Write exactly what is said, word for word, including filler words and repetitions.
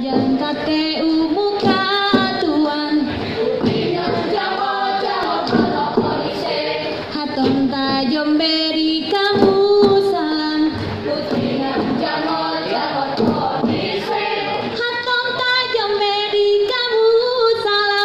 Jalan K T U muka tuan Haton tajam beri kamu salam Haton tajam beri kamu salam